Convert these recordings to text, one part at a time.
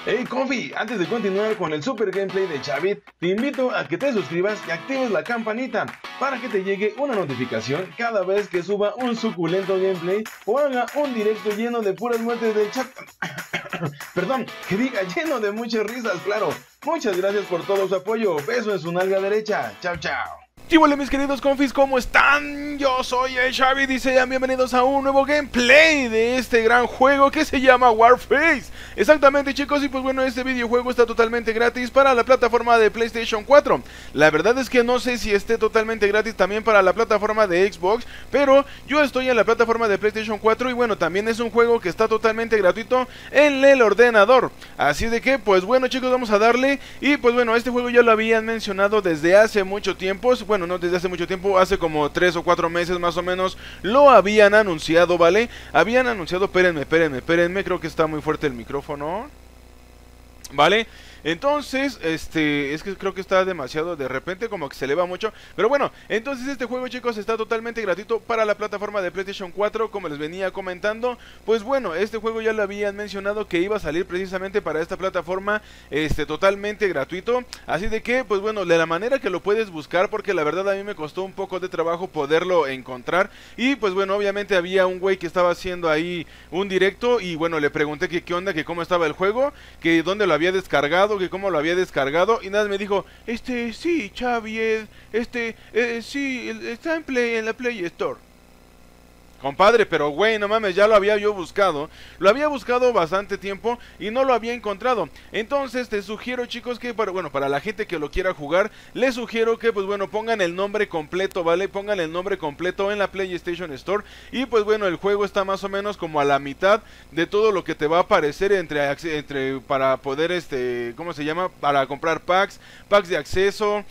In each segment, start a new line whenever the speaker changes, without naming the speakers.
Hey Confi, antes de continuar con el super gameplay de Chavit, te invito a que te suscribas y actives la campanita para que te llegue una notificación cada vez que suba un suculento gameplay o haga un directo lleno de puras muertes del chat. Perdón, que diga lleno de muchas risas, claro. Muchas gracias por todo su apoyo. Beso en su nalga derecha. Chao, chao.
Y hola mis queridos confis, ¿cómo están? Yo soy el Xavi y sean bienvenidos a un nuevo gameplay de este gran juego que se llama Warface. Exactamente chicos, y pues bueno, este videojuego está totalmente gratis para la plataforma de PlayStation 4. La verdad es que no sé si esté totalmente gratis también para la plataforma de Xbox, pero yo estoy en la plataforma de PlayStation 4 y bueno, también es un juego que está totalmente gratuito en el ordenador. Así de que, pues bueno chicos, vamos a darle. Y pues bueno, este juego ya lo habían mencionado desde hace mucho tiempo. Bueno, no desde hace mucho tiempo, hace como 3 o 4 meses más o menos lo habían anunciado, ¿vale? Habían anunciado, espérenme, creo que está muy fuerte el micrófono, ¿vale? Entonces, es que creo que está demasiado, de repente como que se eleva mucho. Pero bueno, entonces este juego chicos está totalmente gratuito para la plataforma de PlayStation 4, como les venía comentando. Pues bueno, este juego ya lo habían mencionado que iba a salir precisamente para esta plataforma, totalmente gratuito. Así de que, pues bueno, de la manera que lo puedes buscar, porque la verdad a mí me costó un poco de trabajo poderlo encontrar. Y pues bueno, obviamente había un güey que estaba haciendo ahí un directo y bueno, le pregunté que qué onda, que cómo estaba el juego, que dónde lo había descargado, que cómo lo había descargado, y nada, me dijo, sí, Xavi, sí, está en la Play Store. Compadre, pero güey, no mames, ya lo había yo buscado. Lo había buscado bastante tiempo y no lo había encontrado. Entonces te sugiero chicos que, para la gente que lo quiera jugar, les sugiero que pues bueno, pongan el nombre completo, ¿vale? Pongan el nombre completo en la PlayStation Store. Y pues bueno, el juego está más o menos como a la mitad de todo lo que te va a aparecer para poder, ¿cómo se llama? Para comprar packs de acceso,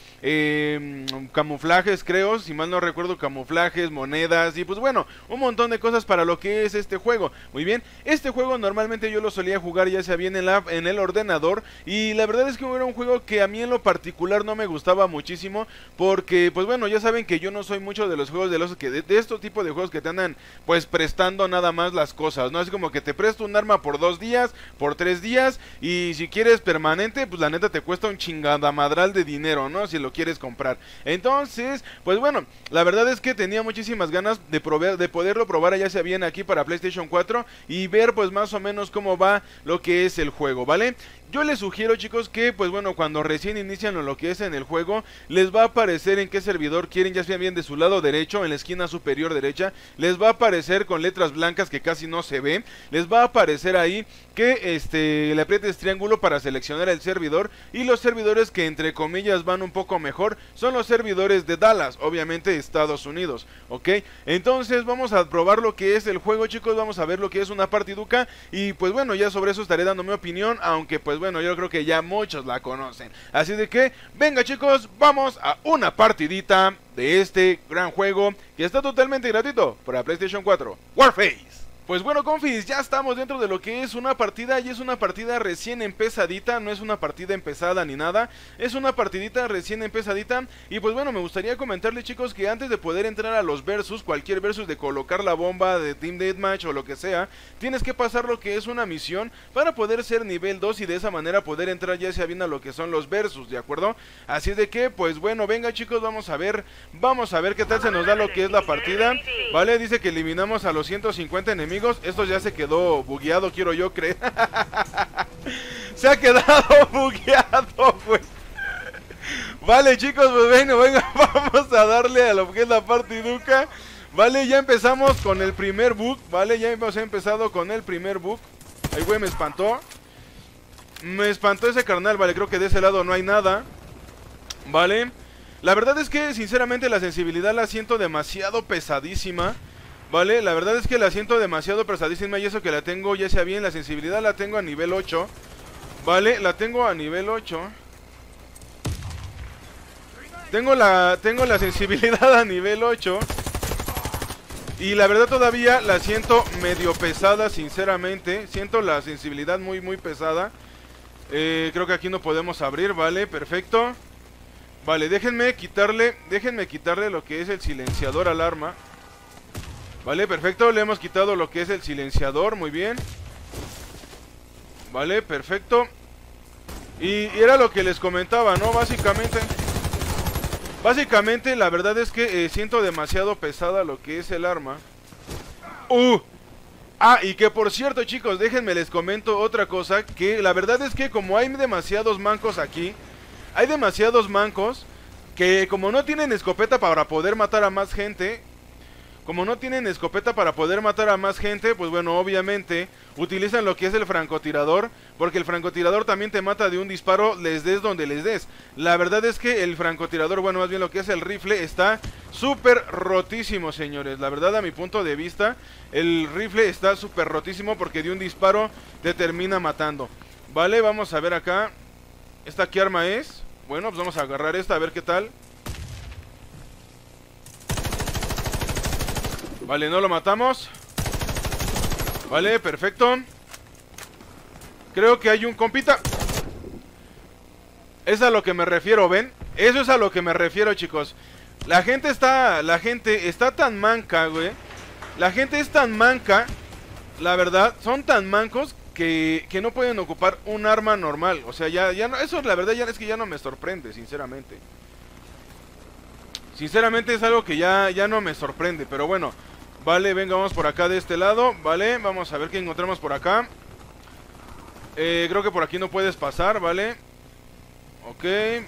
camuflajes creo, si mal no recuerdo, camuflajes, monedas y pues bueno, un montón de cosas para lo que es este juego. Muy bien, este juego normalmente yo lo solía jugar ya sea bien en el ordenador, y la verdad es que era un juego que a mí en lo particular no me gustaba muchísimo, porque pues bueno, ya saben que yo no soy mucho de los juegos de estos tipos de juegos que te andan pues prestando nada más las cosas, ¿no? Es como que te presto un arma por 2 días, por 3 días, y si quieres permanente, pues la neta te cuesta un chingadamadral de dinero, ¿no? Si lo quieres comprar. Entonces, pues bueno, la verdad es que tenía muchísimas ganas de poderlo probar ya sea bien aquí para PlayStation 4 y ver pues más o menos cómo va lo que es el juego, ¿vale? Yo les sugiero chicos que pues bueno, cuando recién inician lo que es en el juego, les va a aparecer en qué servidor quieren, ya sea bien de su lado derecho, en la esquina superior derecha, les va a aparecer con letras blancas que casi no se ve, les va a aparecer ahí que le aprietes triángulo para seleccionar el servidor, y los servidores que entre comillas van un poco mejor son los servidores de Dallas, obviamente Estados Unidos, ¿ok? Entonces vamos a probar lo que es el juego chicos, vamos a ver lo que es una partiduca y pues bueno, ya sobre eso estaré dando mi opinión, aunque pues bueno, yo creo que ya muchos la conocen. Así de que, venga chicos, vamos a una partidita de este gran juego que está totalmente gratuito para PlayStation 4, Warface. Pues bueno confis, ya estamos dentro de lo que es una partida, y es una partida recién empezadita, no es una partida empezada ni nada, es una partidita recién empezadita. Y pues bueno, me gustaría comentarles chicos que antes de poder entrar a los versus, cualquier versus de colocar la bomba de Team Deathmatch o lo que sea, tienes que pasar lo que es una misión para poder ser nivel 2 y de esa manera poder entrar ya sea bien a lo que son los versus, ¿de acuerdo? Así de que, pues bueno, venga chicos, vamos a ver qué tal se nos da lo que es la partida, ¿vale? Dice que eliminamos a los 150 enemigos. Esto ya se quedó bugueado, quiero yo creer. Se ha quedado bugueado, pues. Vale, chicos, pues venga, vamos a darle a lo que es la partiduca. Vale, ya empezamos con el primer bug. Vale, ya hemos empezado con el primer bug. Ay, güey, me espantó. Me espantó ese carnal, vale, creo que de ese lado no hay nada. Vale. La verdad es que, sinceramente, la sensibilidad la siento demasiado pesadísima. Vale, la verdad es que la siento demasiado pesadísima, y eso que la tengo ya sea bien, la sensibilidad la tengo a nivel 8. Vale, la tengo a nivel 8. Tengo la sensibilidad a nivel 8. Y la verdad todavía la siento medio pesada, sinceramente. Siento la sensibilidad muy pesada. Creo que aquí no podemos abrir, vale, perfecto. Vale, déjenme quitarle lo que es el silenciador al arma. Vale, perfecto, le hemos quitado lo que es el silenciador, muy bien. Vale, perfecto. Y era lo que les comentaba, ¿no? Básicamente la verdad es que siento demasiado pesada lo que es el arma. Y que por cierto, chicos, déjenme les comento otra cosa, que la verdad es que como hay demasiados mancos aquí, hay demasiados mancos que como no tienen escopeta para poder matar a más gente, pues bueno, obviamente utilizan lo que es el francotirador, porque el francotirador también te mata de un disparo, les des donde les des. La verdad es que el francotirador, bueno, más bien lo que es el rifle, está súper rotísimo, señores. La verdad, a mi punto de vista, el rifle está súper rotísimo porque de un disparo te termina matando. Vale, vamos a ver acá. ¿Esta qué arma es? Bueno, pues vamos a agarrar esta, a ver qué tal. Vale, no lo matamos. Vale, perfecto. Creo que hay un compita. Es a lo que me refiero, ¿ven? Eso es a lo que me refiero, chicos. La gente está tan manca, güey. La gente es tan manca, la verdad, son tan mancos que no pueden ocupar un arma normal. O sea, ya no, eso la verdad ya es que ya no me sorprende, sinceramente. Sinceramente es algo que ya no me sorprende, pero bueno. Vale, venga, vamos por acá de este lado. Vale, vamos a ver qué encontramos por acá. Creo que por aquí no puedes pasar, ¿vale? Ok.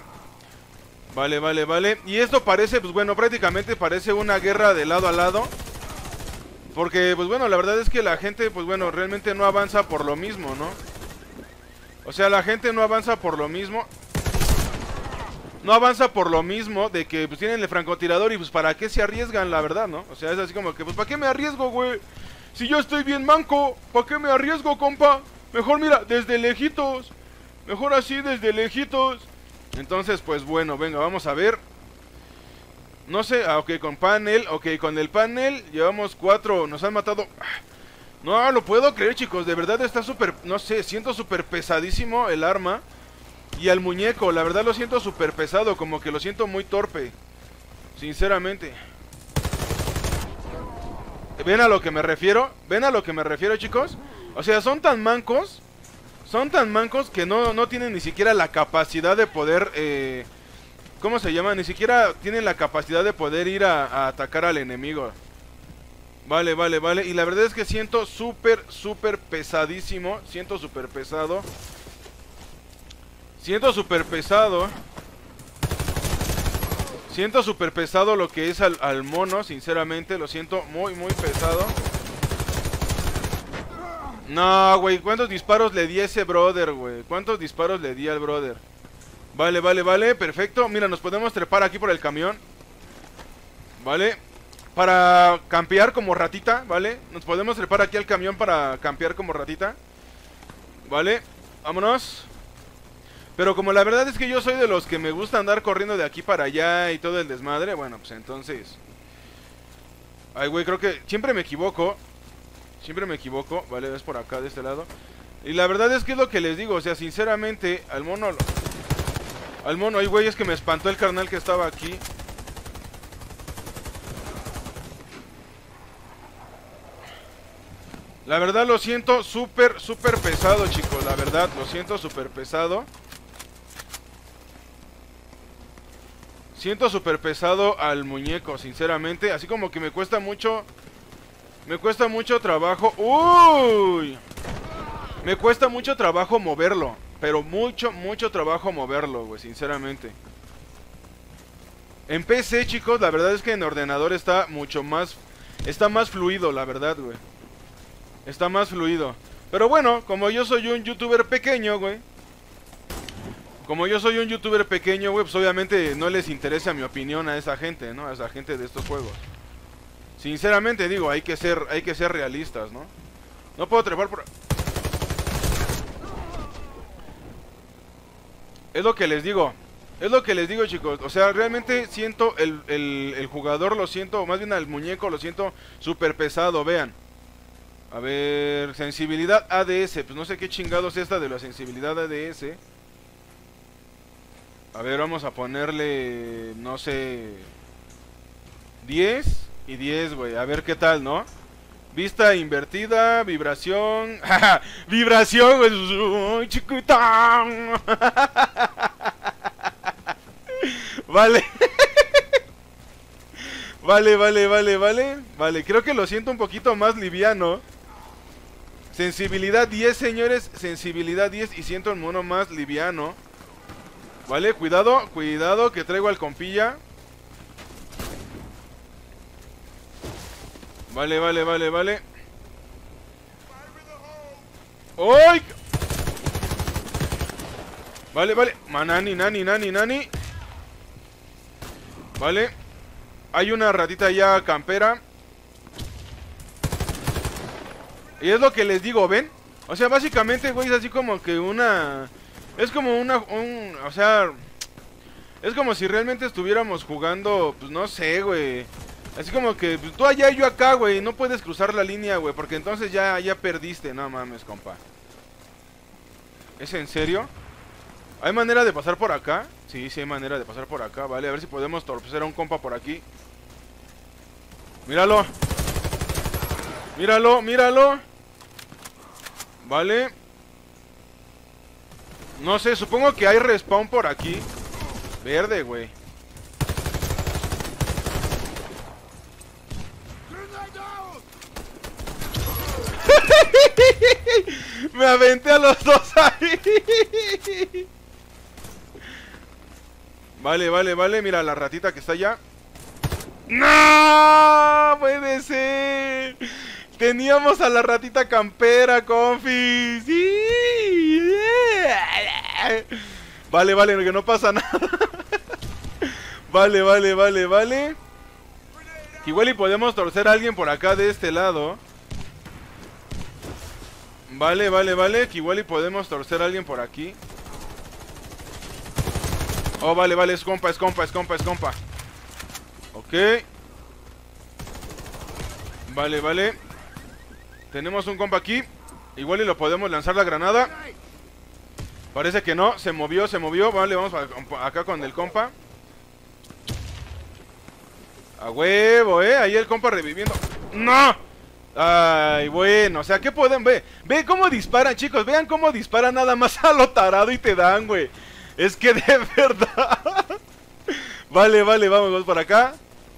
Vale. Y esto parece, pues bueno, prácticamente parece una guerra de lado a lado. Porque, pues bueno, la verdad es que la gente, pues bueno, realmente no avanza por lo mismo, ¿no? O sea, la gente no avanza por lo mismo. No avanza por lo mismo de que pues tienen el francotirador y pues para qué se arriesgan, la verdad, ¿no? O sea, es así como que pues ¿para qué me arriesgo, güey? Si yo estoy bien manco, ¿para qué me arriesgo, compa? Mejor mira, desde lejitos. Mejor así, desde lejitos. Entonces, pues bueno, venga, vamos a ver. No sé, ok, con panel, ok, con el panel llevamos 4, nos han matado. No lo puedo creer, chicos, de verdad está súper, no sé, siento súper pesadísimo el arma. Y al muñeco, la verdad lo siento súper pesado, como que lo siento muy torpe. Sinceramente. ¿Ven a lo que me refiero? ¿Ven a lo que me refiero, chicos? O sea, son tan mancos que no tienen ni siquiera la capacidad de poder... ¿cómo se llama? Ni siquiera tienen la capacidad de poder ir a atacar al enemigo. Vale. Y la verdad es que siento súper pesadísimo. Siento súper pesado. Siento súper pesado lo que es al mono, sinceramente. Lo siento muy pesado. No, güey, ¿cuántos disparos le di a ese brother, güey? ¿Cuántos disparos le di al brother? Vale, perfecto. Mira, nos podemos trepar aquí por el camión. Vale. Para campear como ratita, ¿vale? Nos podemos trepar aquí al camión para campear como ratita. Vale, vámonos. Pero como la verdad es que yo soy de los que me gusta andar corriendo de aquí para allá y todo el desmadre, bueno, pues entonces... Ay, güey, creo que siempre me equivoco. Vale, es por acá, de este lado. Y la verdad es que es lo que les digo, o sea, sinceramente, al mono... ay, güey, es que me espantó el carnal que estaba aquí. La verdad lo siento súper pesado, chicos, la verdad, lo siento súper pesado. Siento súper pesado al muñeco, sinceramente. Así como que me cuesta mucho trabajo. ¡Uy! Me cuesta mucho trabajo moverlo. Pero mucho trabajo moverlo, güey, sinceramente. En PC, chicos, la verdad es que en ordenador está mucho más... Está más fluido, la verdad, güey. Está más fluido. Pero bueno, como yo soy un youtuber pequeño, güey. Pues obviamente no les interesa mi opinión a esa gente, ¿no? A esa gente de estos juegos. Sinceramente digo, hay que ser realistas, ¿no? No puedo trepar por... Es lo que les digo, chicos. O sea, realmente siento el jugador, lo siento, más bien al muñeco lo siento súper pesado, vean. A ver, sensibilidad ADS, pues no sé qué chingados es esta de la sensibilidad ADS. A ver, vamos a ponerle, no sé, 10 y 10, güey. A ver qué tal, ¿no? Vista invertida, vibración. Vibración, güey. Chiquita. Vale. Vale, creo que lo siento un poquito más liviano. Sensibilidad 10, señores. Sensibilidad 10 y siento el mono más liviano. Vale, cuidado, que traigo al compilla. Vale. ¡Ay! Vale. Nani. Vale. Hay una ratita ya campera. Y es lo que les digo, ¿ven? O sea, básicamente, güey, es así como que una... Es como o sea... Es como si realmente estuviéramos jugando, pues no sé, güey. Así como que pues, tú allá y yo acá, güey. No puedes cruzar la línea, güey, porque entonces ya perdiste. No mames, compa. ¿Es en serio? ¿Hay manera de pasar por acá? Sí, hay manera de pasar por acá, vale. A ver si podemos torpecer a un compa por aquí. Míralo. Vale. No sé, supongo que hay respawn por aquí. Verde, güey. Me aventé a los dos ahí. Vale. Mira la ratita que está allá. ¡No! ¡Puede ser! Teníamos a la ratita campera, confi. ¡Sí! Vale, que no pasa nada. Vale. Igual y podemos torcer a alguien por acá de este lado. Vale. Que igual y podemos torcer a alguien por aquí. Oh, vale. Es compa. Ok. Vale. Tenemos un compa aquí. Igual y lo podemos lanzar la granada. Parece que no, se movió. Vale, vamos acá con el compa. A huevo, ahí el compa reviviendo. ¡No! Ay, bueno, o sea, ¿qué pueden ver? Ve cómo disparan, chicos, vean cómo disparan nada más a lo tarado y te dan, güey. Es que de verdad. Vale, vamos por acá.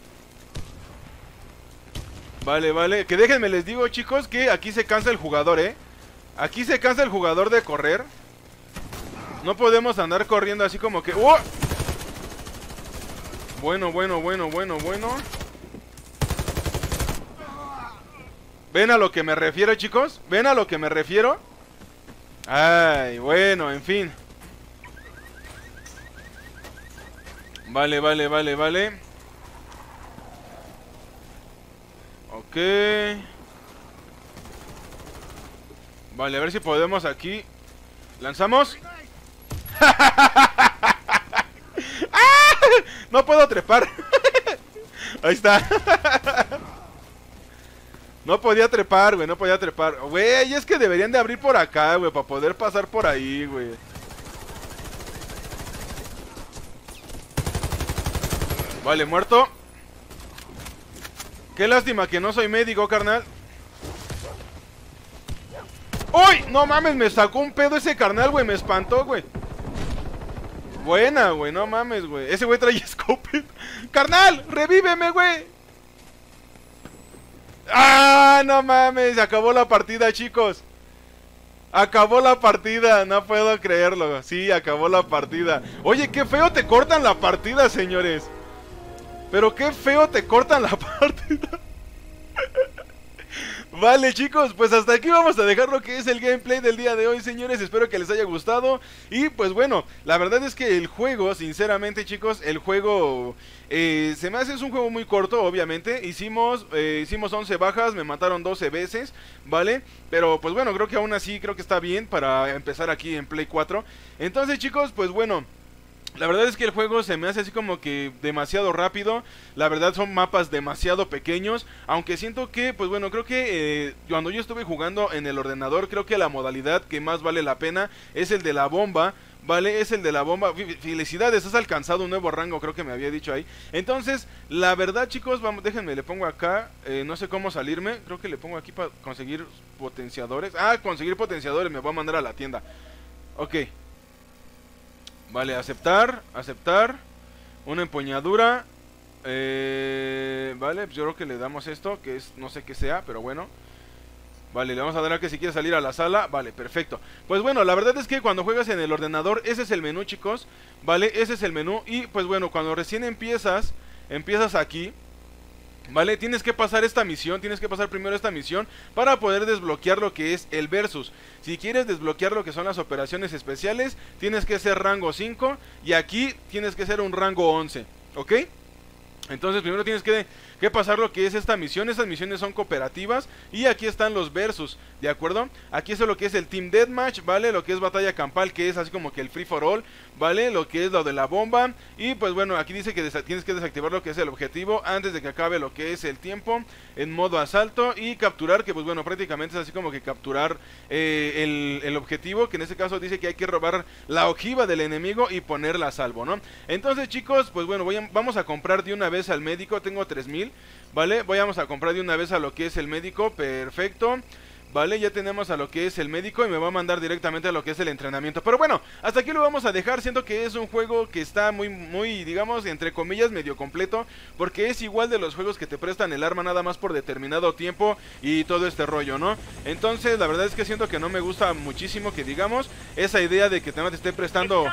Vale, que déjenme les digo, chicos, que aquí se cansa el jugador, Aquí se cansa el jugador de correr. No podemos andar corriendo así como que... ¡Oh! Bueno. ¿Ven a lo que me refiero, chicos? ¿Ven a lo que me refiero? Ay, bueno, en fin. Vale. Ok. Vale, a ver si podemos aquí. ¿Lanzamos? No puedo trepar. Ahí está. No podía trepar, güey, Güey, es que deberían de abrir por acá, güey, para poder pasar por ahí, güey. Vale, muerto. Qué lástima que no soy médico, carnal. ¡Uy! No mames, me sacó un pedo ese carnal, güey, me espantó, güey. Buena, güey, no mames, güey. Ese güey trae scope. ¡Carnal! ¡Revíveme, güey! ¡Ah! No mames, se acabó la partida, chicos. Acabó la partida, no puedo creerlo. Sí, acabó la partida. Oye, qué feo te cortan la partida, señores. Pero qué feo te cortan la partida. Vale, chicos, pues hasta aquí vamos a dejar lo que es el gameplay del día de hoy, señores. Espero que les haya gustado. Y pues bueno, la verdad es que el juego, sinceramente, chicos, el juego se me hace, es un juego muy corto, obviamente. Hicimos 11 bajas, me mataron 12 veces, ¿vale? Pero pues bueno, creo que aún así, creo que está bien para empezar aquí en Play 4. Entonces, chicos, pues bueno, la verdad es que el juego se me hace así como que demasiado rápido. La verdad son mapas demasiado pequeños. Aunque siento que, pues bueno, creo que cuando yo estuve jugando en el ordenador, creo que la modalidad que más vale la pena es el de la bomba. vale, es el de la bomba. Felicidades, has alcanzado un nuevo rango, creo que me había dicho ahí. Entonces, la verdad, chicos, vamos, déjenme, le pongo acá, no sé cómo salirme. Creo que le pongo aquí para conseguir potenciadores. Ah, conseguir potenciadores, me voy a mandar a la tienda. Ok. Vale, aceptar, aceptar. Una empuñadura. Vale, pues yo creo que le damos esto, que es, no sé qué sea, pero bueno. Vale, le vamos a dar a que si quiere salir a la sala. Vale, perfecto. Pues bueno, la verdad es que cuando juegas en el ordenador, ese es el menú, chicos. Vale, ese es el menú. Y pues bueno, cuando recién empiezas aquí, vale, tienes que pasar esta misión. Tienes que pasar primero esta misión para poder desbloquear lo que es el versus. Si quieres desbloquear lo que son las operaciones especiales, tienes que ser rango 5. Y aquí tienes que ser un rango 11, ¿ok? Entonces primero tienes que pasar lo que es esta misión. Estas misiones son cooperativas. Y aquí están los versus, ¿de acuerdo? Aquí es lo que es el Team Deathmatch, ¿vale? Lo que es batalla campal, que es así como que el free for all, ¿vale? Lo que es lo de la bomba. Y pues bueno, aquí dice que tienes que desactivar lo que es el objetivo antes de que acabe lo que es el tiempo, en modo asalto. Y capturar, que pues bueno, prácticamente es así como que capturar el objetivo, que en este caso dice que hay que robar la ojiva del enemigo y ponerla a salvo, ¿no? Entonces, chicos, pues bueno, vamos a comprar de una vez al médico. Tengo 3000, ¿vale? Vamos a comprar de una vez a lo que es el médico. Perfecto. Vale, ya tenemos a lo que es el médico y me va a mandar directamente a lo que es el entrenamiento. Pero bueno, hasta aquí lo vamos a dejar. Siento que es un juego que está muy, digamos, entre comillas, medio completo, porque es igual de los juegos que te prestan el arma nada más por determinado tiempo y todo este rollo, ¿no? Entonces, la verdad es que siento que no me gusta muchísimo que digamos esa idea de que te estén prestando,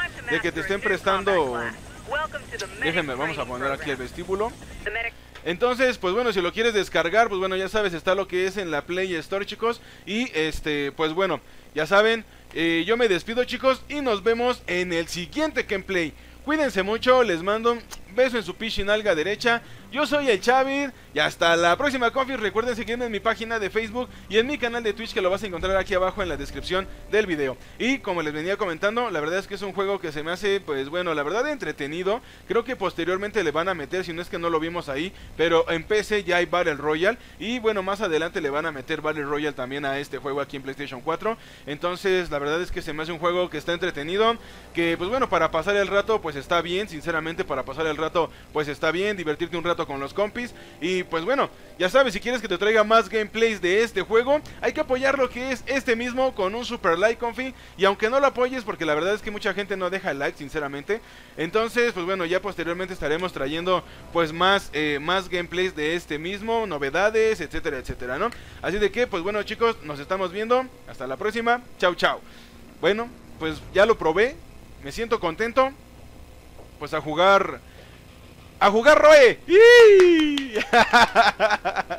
déjenme, vamos a poner aquí el vestíbulo. Entonces, pues bueno, si lo quieres descargar, pues bueno, ya sabes, está lo que es en la Play Store, chicos. Y pues bueno, ya saben, yo me despido, chicos, y nos vemos en el siguiente gameplay. Cuídense mucho, les mando un beso en su nalga derecha. Yo soy el Chavid y hasta la próxima, confis. Recuerden seguirme en mi página de Facebook y en mi canal de Twitch, que lo vas a encontrar aquí abajo en la descripción del video. Y como les venía comentando, la verdad es que es un juego que se me hace, pues bueno, la verdad entretenido. Creo que posteriormente le van a meter, si no es que no lo vimos ahí, pero en PC ya hay Battle Royale. Y bueno, más adelante le van a meter Battle Royale también a este juego aquí en PlayStation 4. Entonces la verdad es que se me hace un juego que está entretenido, que pues bueno, para pasar el rato pues está bien. Sinceramente, para pasar el rato pues está bien, divertirte un rato con los compis. Y pues bueno, ya sabes, si quieres que te traiga más gameplays de este juego, hay que apoyar lo que es este mismo con un super like, confi. Y aunque no lo apoyes, porque la verdad es que mucha gente no deja el like, sinceramente. Entonces, pues bueno, ya posteriormente estaremos trayendo pues más gameplays de este mismo, novedades, etcétera, etcétera, ¿no? Así de que, pues bueno, chicos, nos estamos viendo. Hasta la próxima. Chau, chau. Bueno, pues ya lo probé. Me siento contento. Pues a jugar Roe.